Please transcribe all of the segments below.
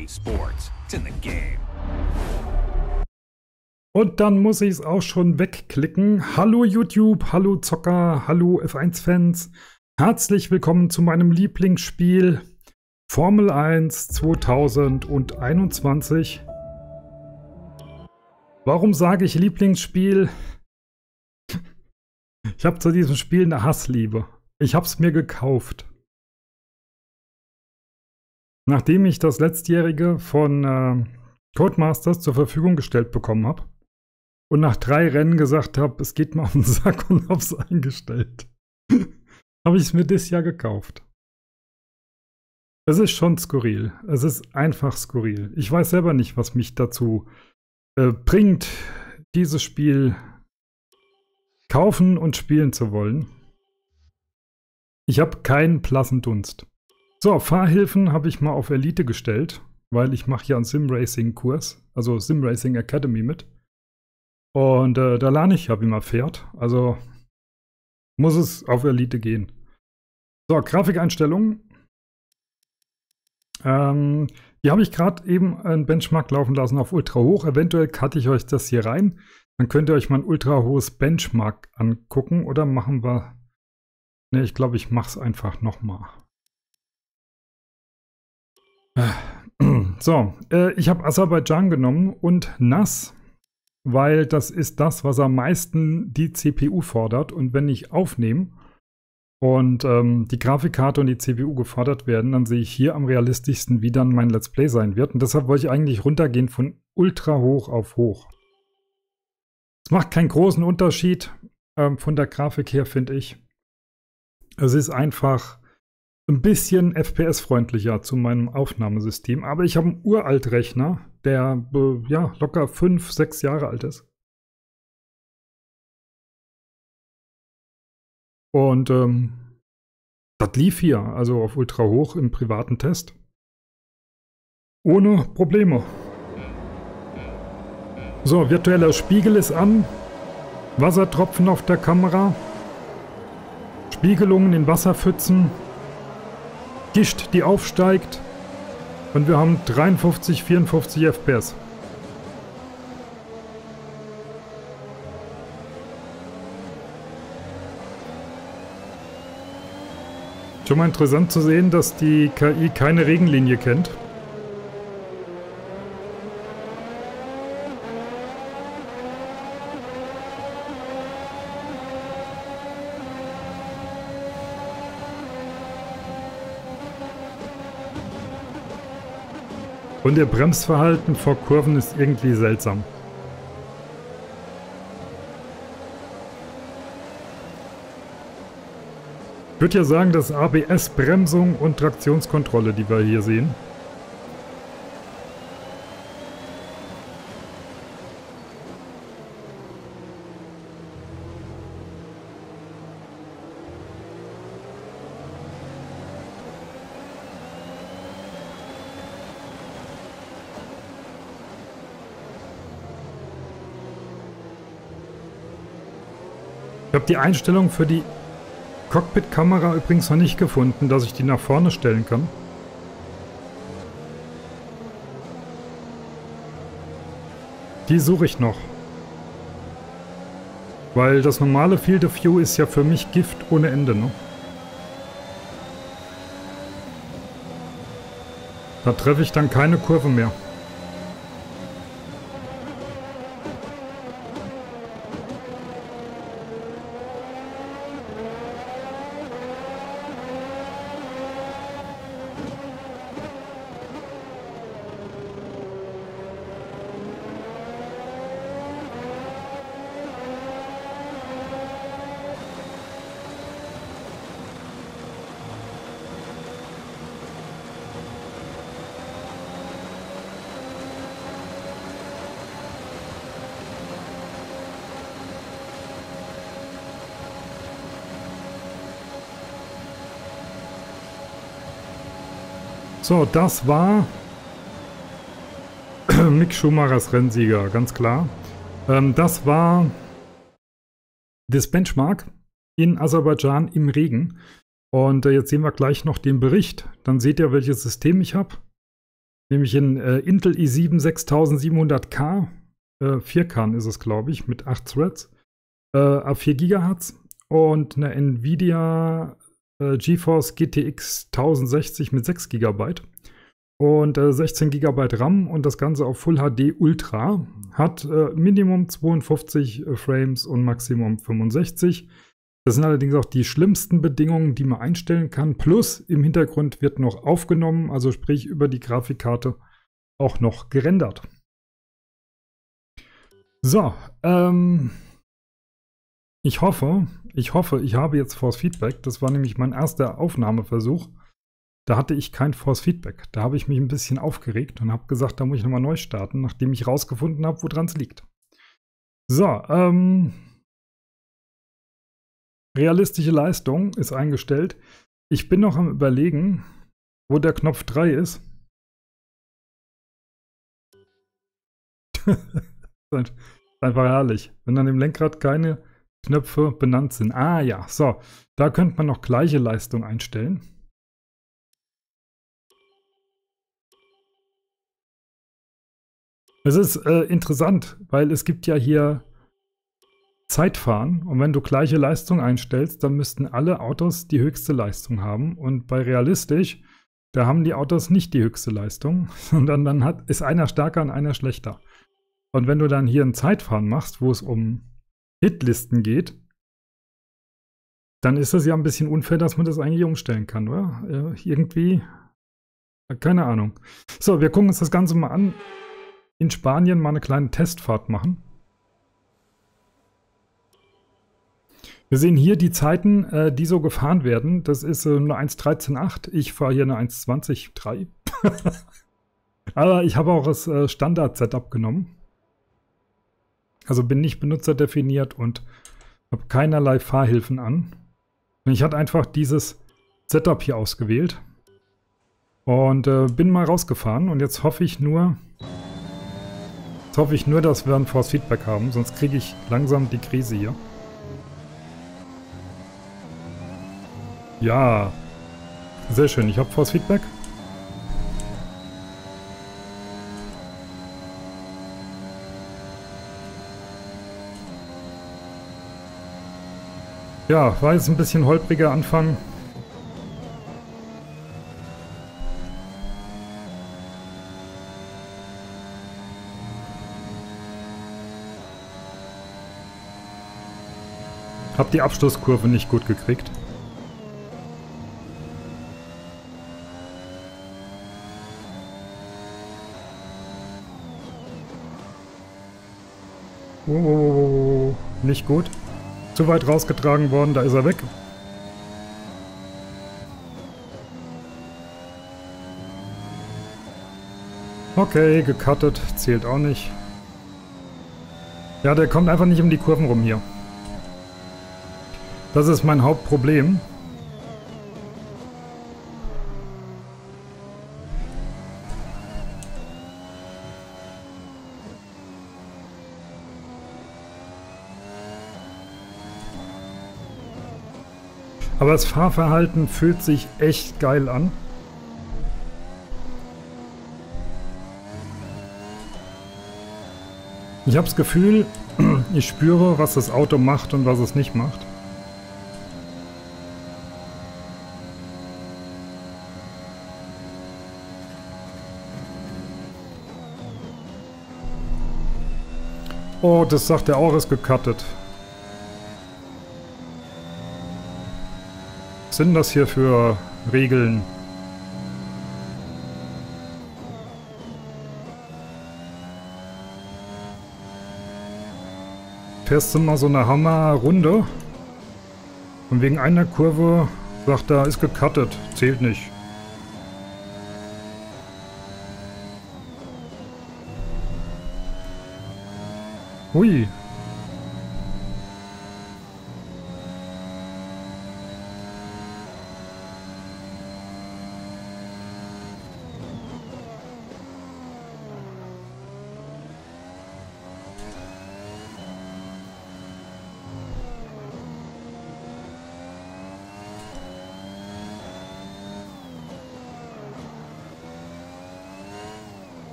EA Sports. It's in the game. Und dann muss ich es auch schon wegklicken. Hallo YouTube, hallo Zocker, hallo F1-Fans. Herzlich willkommen zu meinem Lieblingsspiel Formel 1 2021. Warum sage ich Lieblingsspiel? Ich habe zu diesem Spiel eine Hassliebe. Ich habe es mir gekauft. Nachdem ich das letztjährige von Codemasters zur Verfügung gestellt bekommen habe und nach 3 Rennen gesagt habe, es geht mir auf den Sack und habe es eingestellt, habe ich es mir dieses Jahr gekauft. Es ist schon skurril. Es ist einfach skurril. Ich weiß selber nicht, was mich dazu bringt, dieses Spiel kaufen und spielen zu wollen. Ich habe keinen blassen Dunst. So, Fahrhilfen habe ich mal auf Elite gestellt, weil ich mache ja einen Sim-Racing-Kurs, also Sim-Racing Academy mit. Und da lerne ich ja, wie man fährt. Also muss es auf Elite gehen. So, Grafikeinstellungen. Hier habe ich gerade eben einen Benchmark laufen lassen auf Ultra hoch. Eventuell cutte ich euch das hier rein. Dann könnt ihr euch mal ein ultra hohes Benchmark angucken. Oder machen wir... Ne, ich glaube, ich mache es einfach nochmal. So, ich habe Aserbaidschan genommen und NAS, weil das ist das, was am meisten die CPU fordert. Und wenn ich aufnehme und die Grafikkarte und die CPU gefordert werden, dann sehe ich hier am realistischsten, wie dann mein Let's Play sein wird. Und deshalb wollte ich eigentlich runtergehen von ultra hoch auf hoch. Es macht keinen großen Unterschied von der Grafik her, finde ich. Es ist einfach ein bisschen FPS-freundlicher zu meinem Aufnahmesystem. Aber ich habe einen Uraltrechner, der ja, locker 5, 6 Jahre alt ist. Und das lief hier, also auf ultra hoch im privaten Test. Ohne Probleme. So, virtueller Spiegel ist an. Wassertropfen auf der Kamera. Spiegelungen in Wasserpfützen. Gischt, die aufsteigt. Und wir haben 53, 54 FPS. Schon mal interessant zu sehen, dass die KI keine Regenlinie kennt. Und ihr Bremsverhalten vor Kurven ist irgendwie seltsam. Ich würde ja sagen, das ist ABS, Bremsung und Traktionskontrolle, die wir hier sehen. Ich habe die Einstellung für die Cockpit-Kamera übrigens noch nicht gefunden, dass ich die nach vorne stellen kann. Die suche ich noch. Weil das normale Field of View ist ja für mich Gift ohne Ende, ne? Da treffe ich dann keine Kurve mehr. So, das war Mick Schumachers Rennsieger, ganz klar. Das war das Benchmark in Aserbaidschan im Regen. Und jetzt sehen wir gleich noch den Bericht. Dann seht ihr, welches System ich habe. Nämlich in Intel i7 6700K, 4K ist es, glaube ich, mit 8 Threads, auf 4 GHz und eine Nvidia GeForce GTX 1060 mit 6 GB und 16 GB RAM und das Ganze auf Full HD Ultra. Hat Minimum 52 Frames und Maximum 65. Das sind allerdings auch die schlimmsten Bedingungen, die man einstellen kann. Plus im Hintergrund wird noch aufgenommen, also sprich über die Grafikkarte auch noch gerendert. So, ich hoffe, ich habe jetzt Force Feedback. Das war nämlich mein erster Aufnahmeversuch. Da hatte ich kein Force Feedback. Da habe ich mich ein bisschen aufgeregt und habe gesagt, da muss ich nochmal neu starten, nachdem ich rausgefunden habe, woran es liegt. So, realistische Leistung ist eingestellt. Ich bin noch am Überlegen, wo der Knopf 3 ist. Einfach herrlich. Wenn an dem Lenkrad keine Knöpfe benannt sind. Ah ja, so. Da könnte man noch gleiche Leistung einstellen. Es ist interessant, weil es gibt ja hier Zeitfahren und wenn du gleiche Leistung einstellst, dann müssten alle Autos die höchste Leistung haben und bei realistisch, da haben die Autos nicht die höchste Leistung, sondern dann ist einer stärker und einer schlechter. Und wenn du dann hier ein Zeitfahren machst, wo es um Hitlisten geht, dann ist es ja ein bisschen unfair, dass man das eigentlich umstellen kann, oder? Irgendwie, keine Ahnung. So, wir gucken uns das Ganze mal an. In Spanien mal eine kleine Testfahrt machen. Wir sehen hier die Zeiten, die so gefahren werden. Das ist eine 1.13.8. Ich fahre hier eine 1.20.3. Aber ich habe auch das Standard-Setup genommen. Also bin nicht benutzerdefiniert und habe keinerlei Fahrhilfen an. Ich hatte einfach dieses Setup hier ausgewählt. Und bin mal rausgefahren. Und jetzt hoffe ich nur, dass wir ein Force Feedback haben. Sonst kriege ich langsam die Krise hier. Ja, sehr schön. Ich habe Force Feedback. Ja, war jetzt ein bisschen holpriger Anfang. Hab die Abschlusskurve nicht gut gekriegt. Oh, nicht gut. Zu weit rausgetragen worden, da ist er weg. Okay, gecuttet, zählt auch nicht. Ja, der kommt einfach nicht um die Kurven rum hier. Das ist mein Hauptproblem. Aber das Fahrverhalten fühlt sich echt geil an. Ich habe das Gefühl, ich spüre, was das Auto macht und was es nicht macht. Oh, das sagt er auch, ist gecuttet. Was sind das hier für Regeln? Fährst du mal so eine Hammer-Runde und wegen einer Kurve sagt er, ist gecuttet, zählt nicht. Hui.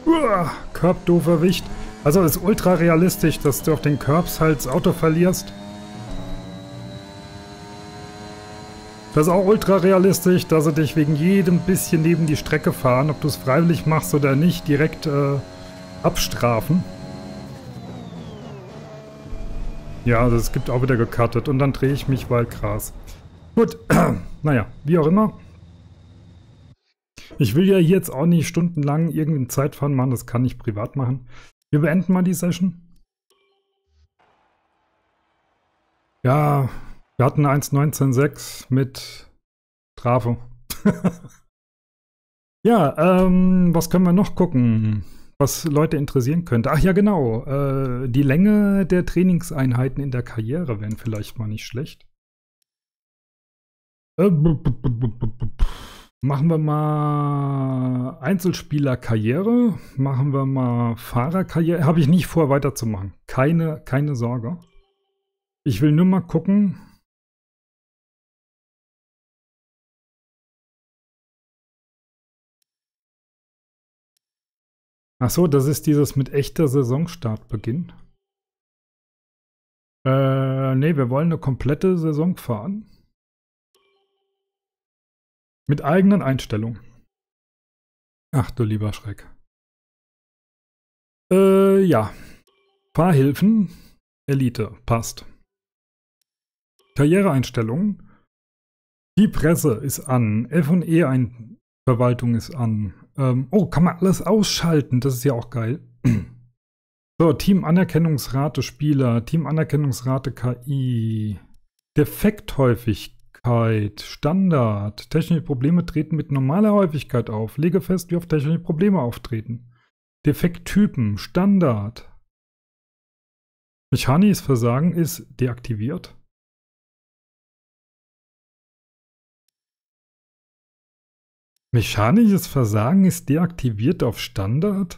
Curb doof erwischt. Also ist ultra realistisch, dass du auf den Curbs halt das Auto verlierst. Das ist auch ultra realistisch, dass sie dich wegen jedem bisschen neben die Strecke fahren, ob du es freiwillig machst oder nicht, direkt abstrafen. Ja, also es gibt auch wieder gecuttet und dann drehe ich mich Waldgras. Gut, naja, wie auch immer. Ich will ja jetzt auch nicht stundenlang irgendein Zeitfahren machen, das kann ich privat machen. Wir beenden mal die Session. Ja, wir hatten 1.19.6 mit Strafe. Ja, was können wir noch gucken, was Leute interessieren könnte? Ach ja, genau, die Länge der Trainingseinheiten in der Karriere wären vielleicht mal nicht schlecht. Machen wir mal Einzelspieler-Karriere, machen wir mal Fahrerkarriere. Habe ich nicht vor, weiterzumachen. Keine Sorge. Ich will nur mal gucken. Achso, das ist dieses mit echter Saisonstartbeginn. Nee, wir wollen eine komplette Saison fahren. Mit eigenen Einstellungen. Ach du lieber Schreck. Ja. Fahrhilfen. Elite. Passt. Karriereeinstellungen. Die Presse ist an. F&E-Verwaltung ist an. Oh, kann man alles ausschalten. Das ist ja auch geil. So, Team-Anerkennungsrate Spieler. Team-Anerkennungsrate KI. Defekthäufigkeit. Standard. Technische Probleme treten mit normaler Häufigkeit auf. Lege fest, wie oft technische Probleme auftreten. Defekttypen. Standard. Mechanisches Versagen ist deaktiviert. Mechanisches Versagen ist deaktiviert auf Standard?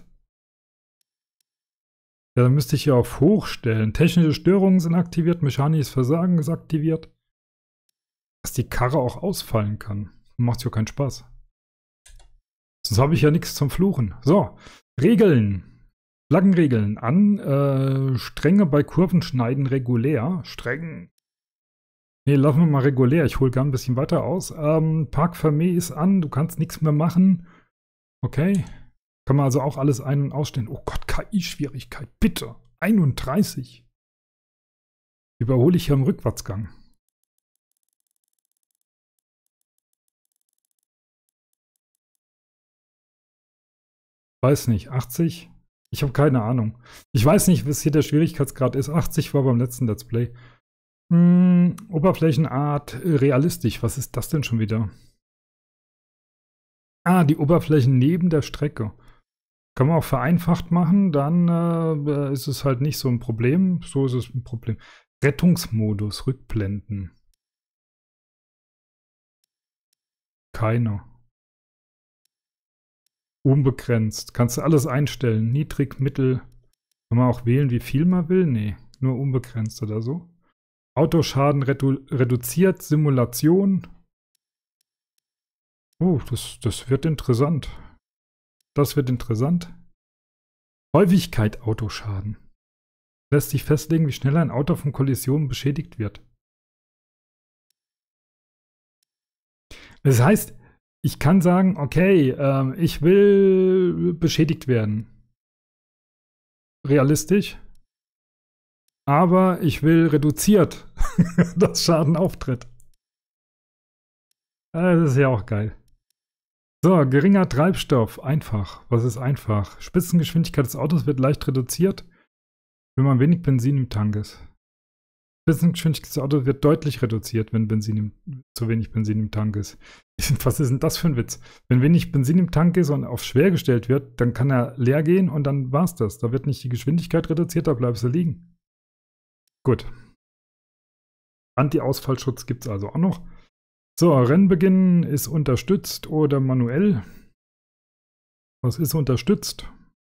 Ja, dann müsste ich ja auf Hoch stellen. Technische Störungen sind aktiviert, mechanisches Versagen ist aktiviert. Dass die Karre auch ausfallen kann. Macht ja keinen Spaß. Sonst habe ich ja nichts zum Fluchen. So, Regeln. Flaggenregeln an. Strenge bei Kurvenschneiden regulär. Streng. Ne, lassen wir mal regulär. Ich hole gern ein bisschen weiter aus. Park Fermé ist an. Du kannst nichts mehr machen. Okay. Kann man also auch alles ein- und ausstellen. Oh Gott, KI-Schwierigkeit. Bitte. 31. Überhole ich ja im Rückwärtsgang. Weiß nicht. 80? Ich habe keine Ahnung. Ich weiß nicht, was hier der Schwierigkeitsgrad ist. 80 war beim letzten Let's Play. Oberflächenart realistisch. Was ist das denn schon wieder? Ah, die Oberflächen neben der Strecke. Kann man auch vereinfacht machen, dann ist es halt nicht so ein Problem. So ist es ein Problem. Rettungsmodus, Rückblenden. Keiner. Unbegrenzt. Kannst du alles einstellen. Niedrig, mittel. Kann man auch wählen, wie viel man will? Nee, nur unbegrenzt oder so. Autoschaden reduziert, Simulation. Oh, das wird interessant. Das wird interessant. Häufigkeit Autoschaden. Lässt sich festlegen, wie schnell ein Auto von Kollisionen beschädigt wird. Das heißt, ich kann sagen, okay, ich will beschädigt werden. Realistisch. Aber ich will reduziert, dass Schaden auftritt. Das ist ja auch geil. So, geringer Treibstoff. Einfach. Was ist einfach? Spitzengeschwindigkeit des Autos wird leicht reduziert, wenn man wenig Benzin im Tank ist. Spitzengeschwindigkeit des Autos wird deutlich reduziert, wenn zu wenig Benzin im Tank ist. Was ist denn das für ein Witz? Wenn wenig Benzin im Tank ist und auf schwer gestellt wird, dann kann er leer gehen und dann war's das. Da wird nicht die Geschwindigkeit reduziert, da bleibst du liegen. Gut. Anti-Ausfallschutz gibt es also auch noch. So, Rennbeginn ist unterstützt oder manuell. Was ist unterstützt?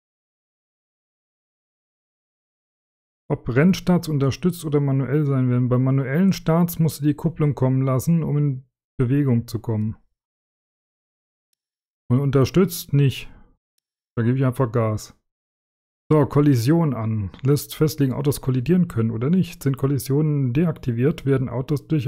Ob Rennstarts unterstützt oder manuell sein werden. Bei manuellen Starts musst du die Kupplung kommen lassen, um in Bewegung zu kommen. Und unterstützt nicht. Da gebe ich einfach Gas. So, Kollision an. Lässt festlegen, Autos kollidieren können oder nicht. Sind Kollisionen deaktiviert, werden Autos durch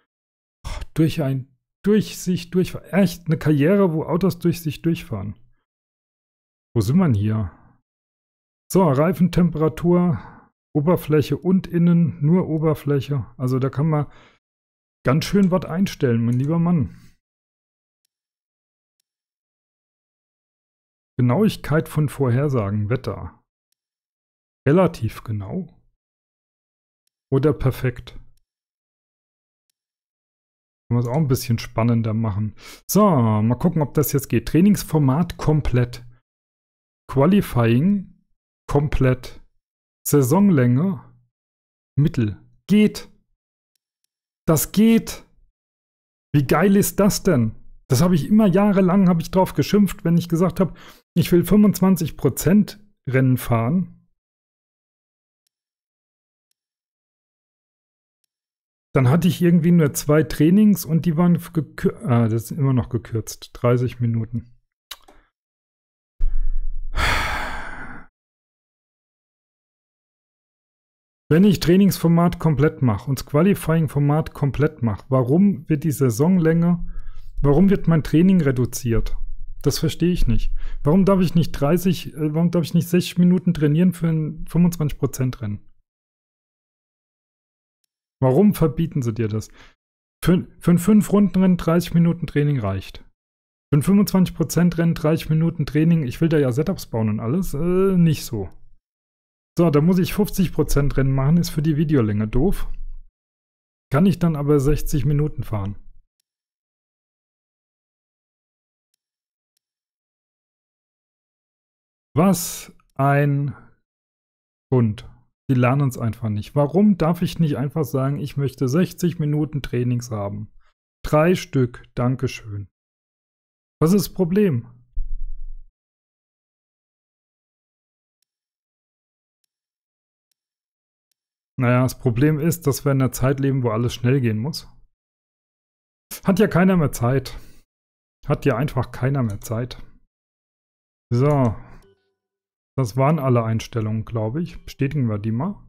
sich durchfahren. Echt, eine Karriere, wo Autos durch sich durchfahren. Wo sind wir denn hier? So, Reifentemperatur, Oberfläche und innen, nur Oberfläche. Also da kann man ganz schön was einstellen, mein lieber Mann. Genauigkeit von Vorhersagen, Wetter. Relativ genau. Oder perfekt. Können wir es auch ein bisschen spannender machen. So, mal gucken, ob das jetzt geht. Trainingsformat komplett. Qualifying komplett. Saisonlänge mittel. Geht. Das geht. Wie geil ist das denn? Das habe ich immer jahrelang drauf geschimpft, wenn ich gesagt habe, ich will 25% Rennen fahren. Dann hatte ich irgendwie nur 2 Trainings und die waren gekürzt. Ah, das ist immer noch gekürzt. 30 Minuten. Wenn ich Trainingsformat komplett mache und das Qualifying-Format komplett mache, warum wird die Saisonlänge, warum wird mein Training reduziert? Das verstehe ich nicht. Warum darf ich nicht 60 Minuten trainieren für ein 25% Rennen? Warum verbieten sie dir das? Für ein 5-Runden-Rennen 30 Minuten Training reicht. Für ein 25% Rennen 30 Minuten Training, ich will da ja Setups bauen und alles, nicht so. So, da muss ich 50% Rennen machen, ist für die Videolänge doof. Kann ich dann aber 60 Minuten fahren. Was ein Grund. Die lernen es einfach nicht. Warum darf ich nicht einfach sagen, ich möchte 60 Minuten Trainings haben? 3 Stück, Dankeschön. Was ist das Problem? Naja, das Problem ist, dass wir in einer Zeit leben, wo alles schnell gehen muss. Hat ja keiner mehr Zeit. Hat ja einfach keiner mehr Zeit. So. Das waren alle Einstellungen, glaube ich. Bestätigen wir die mal.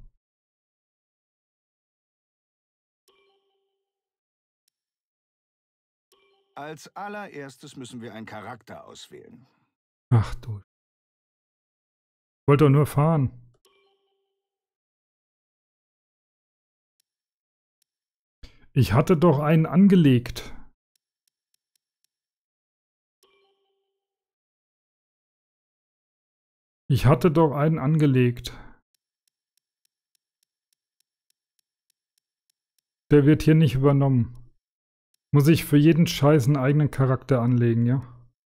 Als allererstes müssen wir einen Charakter auswählen. Ach du. Ich wollte doch nur fahren. Ich hatte doch einen angelegt. Ich hatte doch einen angelegt. Der wird hier nicht übernommen. Muss ich für jeden Scheiß einen eigenen Charakter anlegen, ja?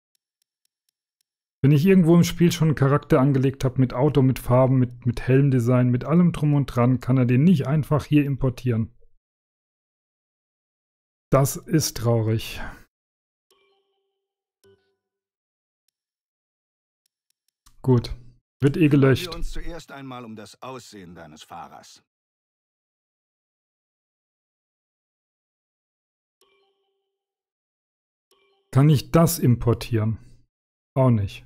Wenn ich irgendwo im Spiel schon einen Charakter angelegt habe, mit Auto, mit Farben, mit Helmdesign, mit allem drum und dran, kann er den nicht einfach hier importieren. Das ist traurig. Gut. Wird eh gelöscht. Kümmern wir uns zuerst einmal um das Aussehen deines Fahrers. Kann ich das importieren? Auch nicht.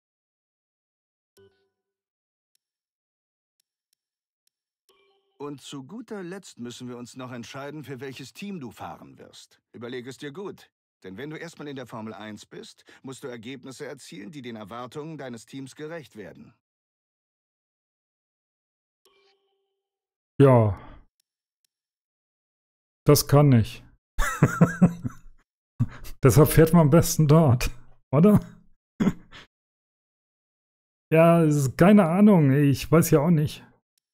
Und zu guter Letzt müssen wir uns noch entscheiden, für welches Team du fahren wirst. Überleg es dir gut. Denn wenn du erstmal in der Formel 1 bist, musst du Ergebnisse erzielen, die den Erwartungen deines Teams gerecht werden. Ja. Das kann ich. Deshalb fährt man am besten dort, oder? Ja, keine Ahnung. Ich weiß ja auch nicht.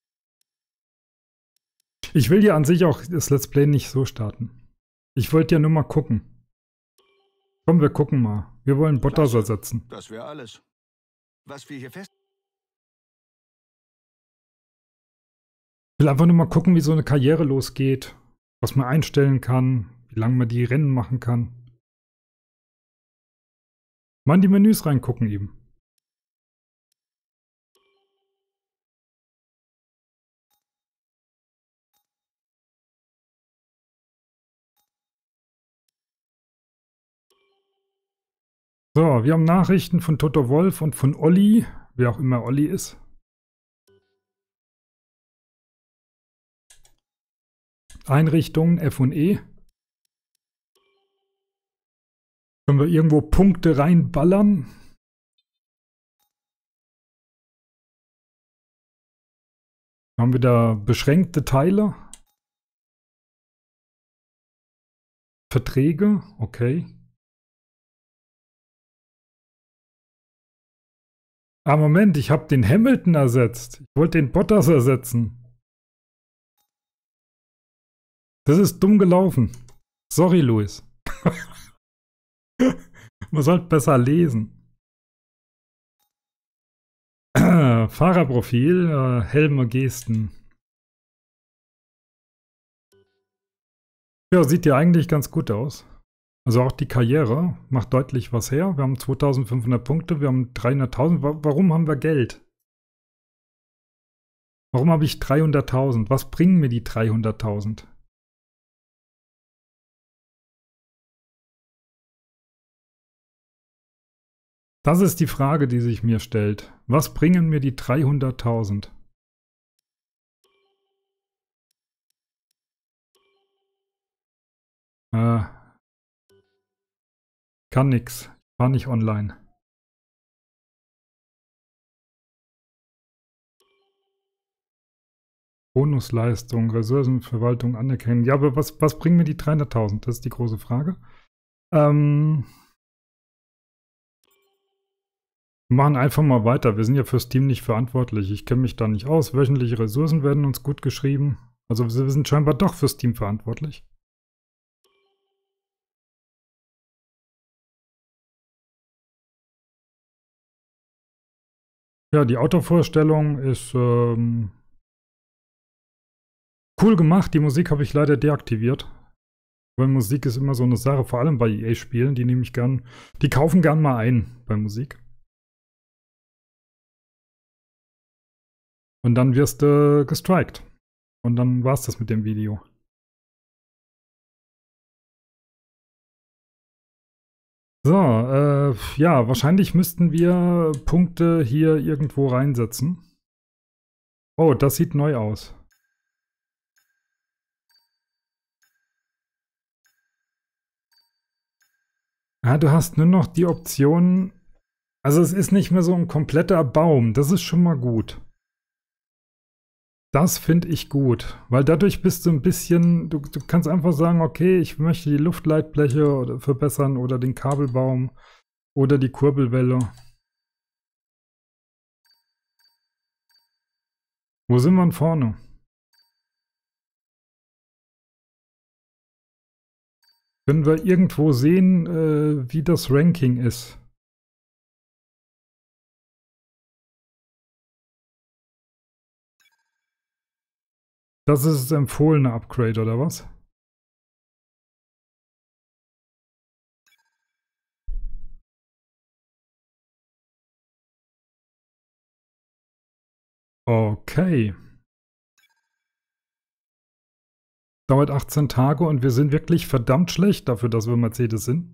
Ich will ja an sich auch das Let's Play nicht so starten. Ich wollte ja nur mal gucken. Komm, wir gucken mal. Wir wollen Bottas ersetzen. Das wäre alles. Was wir hier fest... Ich will einfach nur mal gucken, wie so eine Karriere losgeht. Was man einstellen kann. Wie lange man die Rennen machen kann. Mal in die Menüs reingucken eben. So, wir haben Nachrichten von Toto Wolff und von Olli, wer auch immer Olli ist. Einrichtungen F&E. Können wir irgendwo Punkte reinballern? Haben wir da beschränkte Teile? Verträge? Okay. Ah, Moment, ich habe den Hamilton ersetzt. Ich wollte den Bottas ersetzen. Das ist dumm gelaufen. Sorry, Luis. Man sollte besser lesen. Fahrerprofil, Helme, Gesten. Ja, sieht ja eigentlich ganz gut aus. Also auch die Karriere macht deutlich was her. Wir haben 2500 Punkte, wir haben 300.000. Warum haben wir Geld? Warum habe ich 300.000? Was bringen mir die 300.000? Das ist die Frage, die sich mir stellt. Was bringen mir die 300.000? Kann nix. War nicht online. Bonusleistung, Ressourcenverwaltung anerkennen. Ja, aber was bringen mir die 300.000? Das ist die große Frage. Wir machen einfach mal weiter. Wir sind ja fürs Team nicht verantwortlich. Ich kenne mich da nicht aus. Wöchentliche Ressourcen werden uns gut geschrieben. Also wir sind scheinbar doch fürs Team verantwortlich. Ja, die Autovorstellung ist cool gemacht. Die Musik habe ich leider deaktiviert. Weil Musik ist immer so eine Sache, vor allem bei EA-Spielen. Die kaufen gern mal ein bei Musik. Und dann wirst du gestrikt. Und dann war's das mit dem Video. So, ja, wahrscheinlich müssten wir Punkte hier irgendwo reinsetzen. Oh, das sieht neu aus. Ja, du hast nur noch die Option. Also es ist nicht mehr so ein kompletter Baum. Das ist schon mal gut. Das finde ich gut, weil dadurch bist du ein bisschen, du kannst einfach sagen, okay, ich möchte die Luftleitbleche oder verbessern oder den Kabelbaum oder die Kurbelwelle. Wo sind wir denn vorne? Können wir irgendwo sehen, wie das Ranking ist? Das ist das empfohlene Upgrade, oder was? Okay. Dauert 18 Tage und wir sind wirklich verdammt schlecht dafür, dass wir Mercedes sind.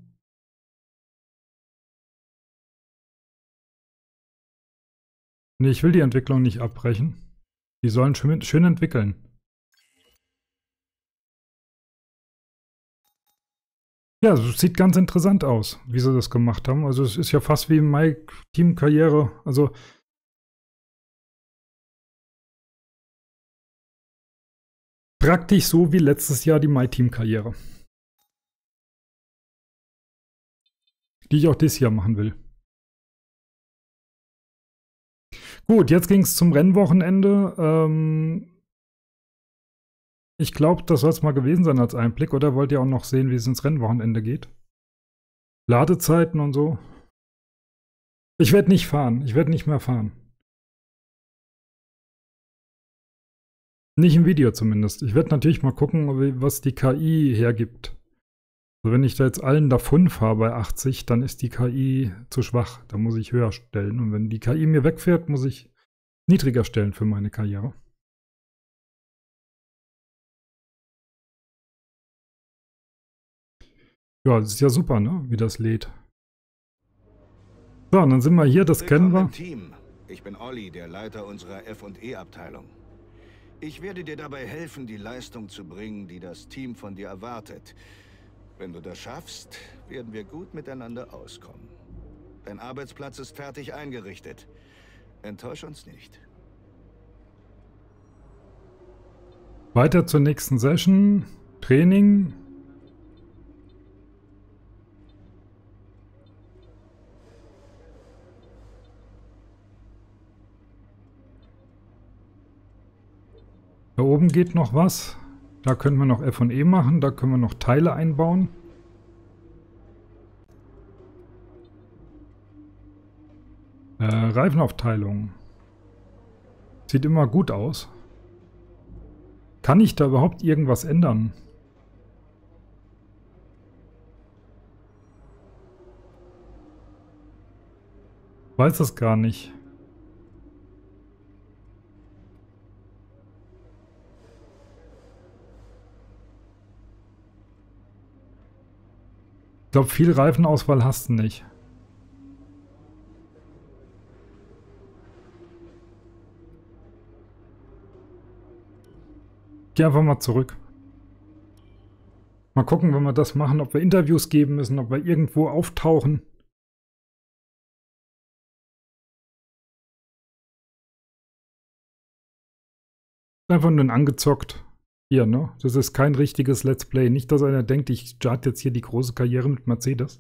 Nee, ich will die Entwicklung nicht abbrechen. Die sollen schön entwickeln. Ja, es sieht ganz interessant aus, wie sie das gemacht haben. Also es ist ja fast wie My Team Karriere. Also praktisch so wie letztes Jahr die My Team Karriere. Die ich auch dieses Jahr machen will. Gut, jetzt ging es zum Rennwochenende. Ich glaube, das soll es mal gewesen sein als Einblick. Oder wollt ihr auch noch sehen, wie es ins Rennwochenende geht? Ladezeiten und so. Ich werde nicht fahren. Ich werde nicht mehr fahren. Nicht im Video zumindest. Ich werde natürlich mal gucken, was die KI hergibt. Also wenn ich da jetzt allen davon fahre bei 80, dann ist die KI zu schwach. Da muss ich höher stellen. Und wenn die KI mir wegfährt, muss ich niedriger stellen für meine Karriere. Ja, das ist ja super, ne? Wie das lädt. So, und dann sind wir hier, das kennen wir. Willkommen im Team. Ich bin Olli, der Leiter unserer F&E-Abteilung. Ich werde dir dabei helfen, die Leistung zu bringen, die das Team von dir erwartet. Wenn du das schaffst, werden wir gut miteinander auskommen. Dein Arbeitsplatz ist fertig eingerichtet. Enttäusch uns nicht. Weiter zur nächsten Session. Training. Da oben geht noch was. Da können wir noch F&E machen. Da können wir noch Teile einbauen. Reifenaufteilung. Sieht immer gut aus. Kann ich da überhaupt irgendwas ändern? Weiß das gar nicht. Ich glaube, viel Reifenauswahl hast du nicht. Geh einfach mal zurück. Mal gucken, wenn wir das machen, ob wir Interviews geben müssen, ob wir irgendwo auftauchen. Einfach nur angezockt. Hier, ne? Das ist kein richtiges Let's Play. Nicht, dass einer denkt, ich starte jetzt hier die große Karriere mit Mercedes.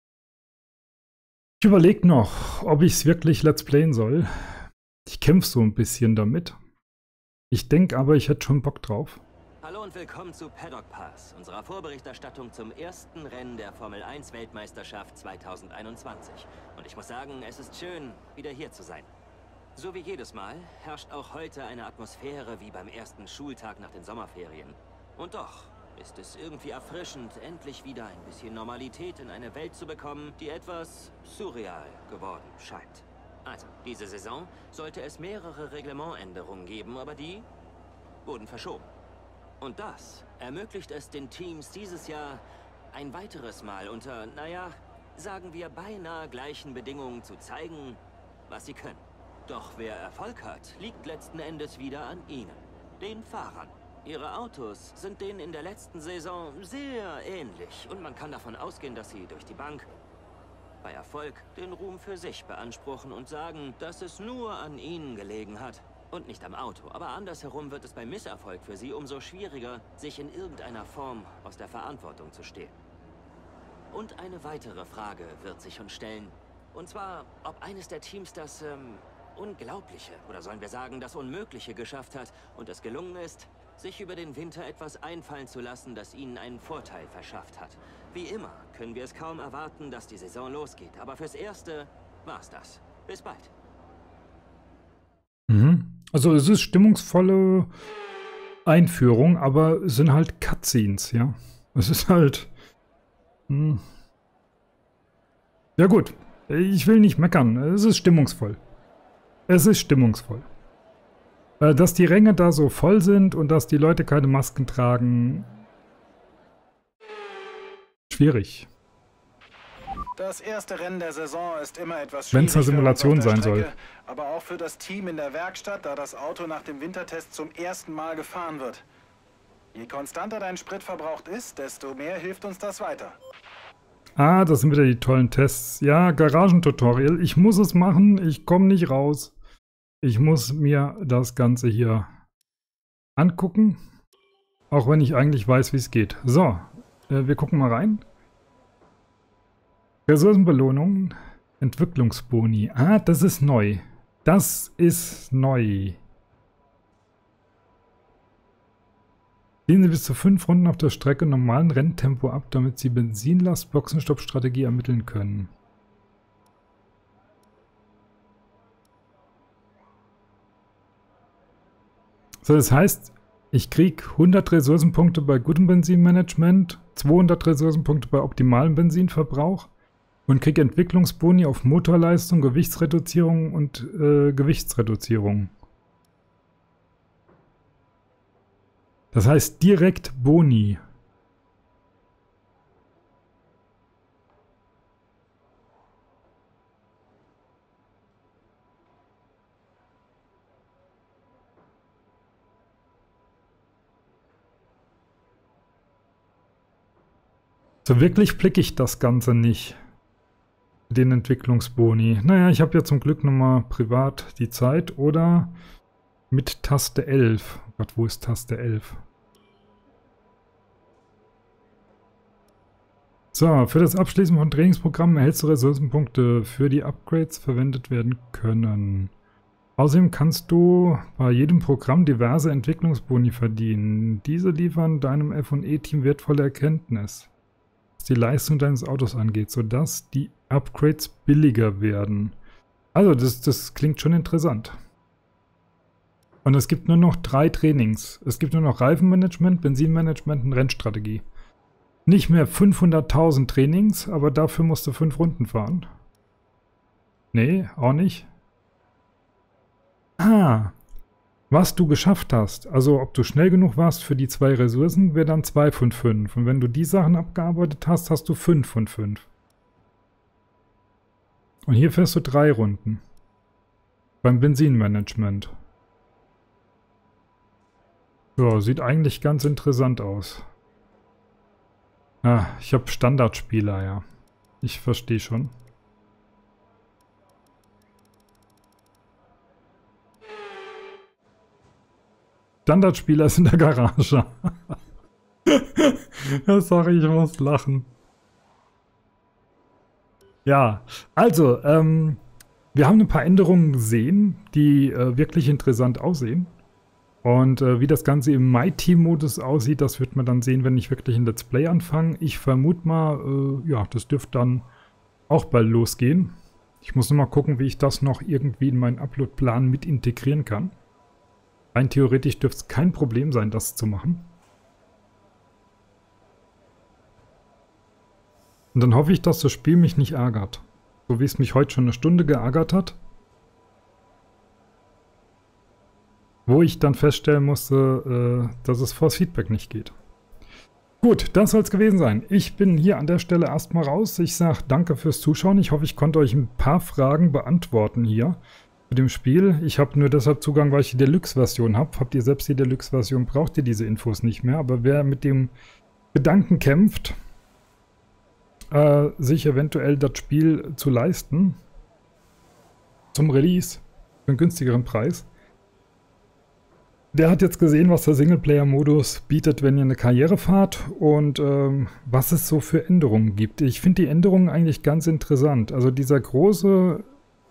Ich überlege noch, ob ich es wirklich Let's Playen soll. Ich kämpfe so ein bisschen damit. Ich denke aber, ich hätte schon Bock drauf. Hallo und willkommen zu Paddock Pass, unserer Vorberichterstattung zum ersten Rennen der Formel 1 Weltmeisterschaft 2021. Und ich muss sagen, es ist schön, wieder hier zu sein. So wie jedes Mal herrscht auch heute eine Atmosphäre wie beim ersten Schultag nach den Sommerferien. Und doch ist es irgendwie erfrischend, endlich wieder ein bisschen Normalität in eine Welt zu bekommen, die etwas surreal geworden scheint. Also, diese Saison sollte es mehrere Reglementänderungen geben, aber die wurden verschoben. Und das ermöglicht es den Teams dieses Jahr ein weiteres Mal unter, naja, sagen wir beinahe gleichen Bedingungen zu zeigen, was sie können. Doch wer Erfolg hat, liegt letzten Endes wieder an ihnen, den Fahrern. Ihre Autos sind denen in der letzten Saison sehr ähnlich und man kann davon ausgehen, dass sie durch die Bank bei Erfolg den Ruhm für sich beanspruchen und sagen, dass es nur an ihnen gelegen hat und nicht am Auto. Aber andersherum wird es bei Misserfolg für sie umso schwieriger, sich in irgendeiner Form aus der Verantwortung zu stehlen. Und eine weitere Frage wird sich uns stellen. Und zwar, ob eines der Teams das Unglaubliche, oder sollen wir sagen, das Unmögliche geschafft hat und es gelungen ist, sich über den Winter etwas einfallen zu lassen, das ihnen einen Vorteil verschafft hat. Wie immer können wir es kaum erwarten, dass die Saison losgeht. Aber fürs Erste war's das. Bis bald. Also es ist stimmungsvolle Einführung, aber es sind halt Cutscenes, ja. Es ist halt... Ja gut, ich will nicht meckern. Es ist stimmungsvoll. Es ist stimmungsvoll. Dass die Ränge da so voll sind und dass die Leute keine Masken tragen... Schwierig. Das erste Rennen der Saison ist immer etwas schwierig, wenn es eine Simulation sein soll. Aber auch für das Team in der Werkstatt, da das Auto nach dem Wintertest zum ersten Mal gefahren wird. Je konstanter dein Spritverbrauch ist, desto mehr hilft uns das weiter. Ah, das sind wieder die tollen Tests. Ja, Garagentutorial. Ich muss es machen, ich komme nicht raus. Ich muss mir das Ganze hier angucken. Auch wenn ich eigentlich weiß, wie es geht. So, wir gucken mal rein. Ressourcenbelohnung, Entwicklungsboni. Ah, das ist neu. Das ist neu. Ziehen Sie bis zu 5 Runden auf der Strecke im normalen Renntempo ab, damit Sie Benzinlast, Boxenstopp-Strategie ermitteln können. So, das heißt, ich kriege 100 Ressourcenpunkte bei gutem Benzinmanagement, 200 Ressourcenpunkte bei optimalem Benzinverbrauch und kriege Entwicklungsboni auf Motorleistung, Gewichtsreduzierung und Gewichtsreduzierung. Das heißt direkt Boni. So wirklich blicke ich das Ganze nicht. Den Entwicklungsboni. Naja, ich habe ja zum Glück nochmal privat die Zeit oder mit Taste 11. Oh Gott, wo ist Taste 11? So, für das Abschließen von Trainingsprogrammen erhältst du Ressourcenpunkte, für die Upgrades verwendet werden können. Außerdem kannst du bei jedem Programm diverse Entwicklungsboni verdienen. Diese liefern deinem F&E-Team wertvolle Erkenntnis, was die Leistung deines Autos angeht, sodass die Upgrades billiger werden. Also, das klingt schon interessant. Und es gibt nur noch 3 Trainings. Es gibt nur noch Reifenmanagement, Benzinmanagement und Rennstrategie. Nicht mehr 500.000 Trainings, aber dafür musst du 5 Runden fahren. Nee, auch nicht. Ah, was du geschafft hast, also ob du schnell genug warst für die 2 Ressourcen, wäre dann 2 von 5. Und wenn du die Sachen abgearbeitet hast, hast du 5 von 5. Und hier fährst du 3 Runden. Beim Benzinmanagement. So, sieht eigentlich ganz interessant aus. Ah, ich habe Standardspieler, ja. Ich verstehe schon. Standardspieler ist in der Garage. Ja, sorry, ich muss lachen. Ja, also, wir haben ein paar Änderungen gesehen, die wirklich interessant aussehen. Und wie das Ganze im My-Team-Modus aussieht, das wird man dann sehen, wenn ich wirklich ein Let's Play anfange. Ich vermute mal, ja, das dürfte dann auch bald losgehen. Ich muss nur mal gucken, wie ich das noch irgendwie in meinen Upload-Plan mit integrieren kann. Rein theoretisch dürfte es kein Problem sein, das zu machen. Und dann hoffe ich, dass das Spiel mich nicht ärgert. So wie es mich heute schon eine Stunde geärgert hat. Wo ich dann feststellen musste, dass es vors Feedback nicht geht. Gut, das soll es gewesen sein. Ich bin hier an der Stelle erstmal raus. Ich sage danke fürs Zuschauen. Ich hoffe, ich konnte euch ein paar Fragen beantworten hier zu dem Spiel. Ich habe nur deshalb Zugang, weil ich die Deluxe-Version habe. Habt ihr selbst die Deluxe-Version, braucht ihr diese Infos nicht mehr. Aber wer mit dem Gedanken kämpft, sich eventuell das Spiel zu leisten, zum Release, für einen günstigeren Preis, der hat jetzt gesehen, was der Singleplayer-Modus bietet, wenn ihr eine Karriere fahrt und was es so für Änderungen gibt. Ich finde die Änderungen eigentlich ganz interessant. Also dieser große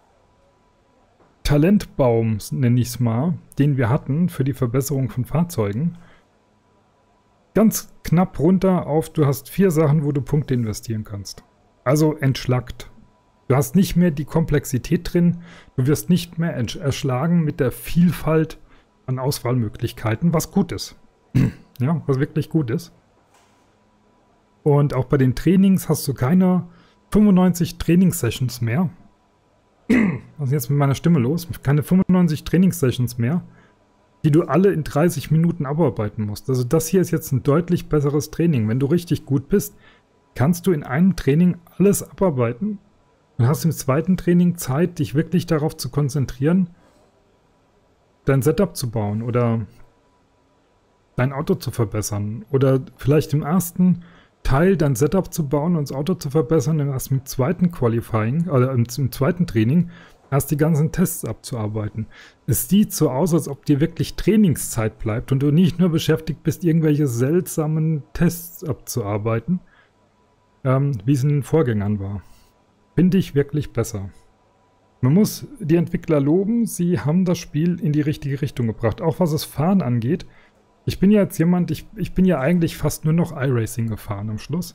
Talentbaum, nenne ich es mal, den wir hatten für die Verbesserung von Fahrzeugen, ganz knapp runter auf, du hast 4 Sachen, wo du Punkte investieren kannst. Also entschlackt. Du hast nicht mehr die Komplexität drin, du wirst nicht mehr erschlagen mit der Vielfalt an Auswahlmöglichkeiten, was gut ist. Ja, was wirklich gut ist. Und auch bei den Trainings hast du keine 95 Trainingssessions mehr. Was ist jetzt mit meiner Stimme los? Keine 95 Trainingssessions mehr, die du alle in 30 Minuten abarbeiten musst. Also das hier ist jetzt ein deutlich besseres Training. Wenn du richtig gut bist, kannst du in einem Training alles abarbeiten und hast im zweiten Training Zeit, dich wirklich darauf zu konzentrieren, dein Setup zu bauen oder dein Auto zu verbessern. Oder vielleicht im ersten Teil dein Setup zu bauen und das Auto zu verbessern und erst im zweiten Qualifying, oder im zweiten Training, erst die ganzen Tests abzuarbeiten. Es sieht so aus, als ob dir wirklich Trainingszeit bleibt und du nicht nur beschäftigt bist, irgendwelche seltsamen Tests abzuarbeiten, wie es in den Vorgängern war. Finde ich wirklich besser. Man muss die Entwickler loben, sie haben das Spiel in die richtige Richtung gebracht. Auch was das Fahren angeht. Ich bin ja jetzt jemand, ich bin ja eigentlich fast nur noch iRacing gefahren am Schluss.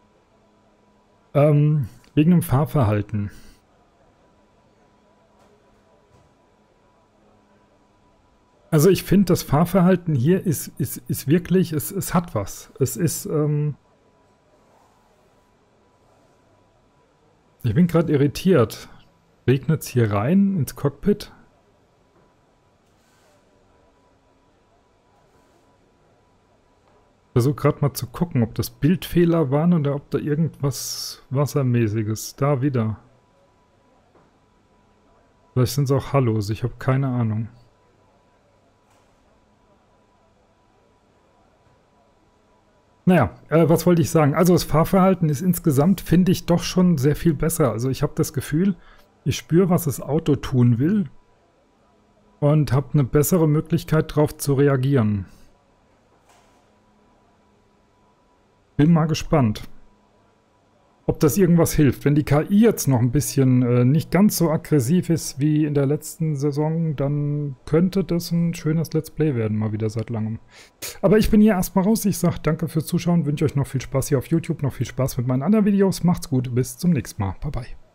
Wegen dem Fahrverhalten. Also ich finde, das Fahrverhalten hier ist wirklich, es hat was. Es ist, ich bin gerade irritiert. Regnet es hier rein ins Cockpit? Ich versuche gerade mal zu gucken, ob das Bildfehler waren oder ob da irgendwas Wassermäßiges. Da wieder. Vielleicht sind es auch Hallos, ich habe keine Ahnung. Naja, was wollte ich sagen? Also das Fahrverhalten ist insgesamt, finde ich, doch schon sehr viel besser. Also ich habe das Gefühl, ich spüre, was das Auto tun will und habe eine bessere Möglichkeit, darauf zu reagieren. Bin mal gespannt, ob das irgendwas hilft. Wenn die KI jetzt noch ein bisschen nicht ganz so aggressiv ist wie in der letzten Saison, dann könnte das ein schönes Let's Play werden, mal wieder seit langem. Aber ich bin hier erstmal raus. Ich sage danke fürs Zuschauen, wünsche euch noch viel Spaß hier auf YouTube, noch viel Spaß mit meinen anderen Videos. Macht's gut, bis zum nächsten Mal. Bye bye.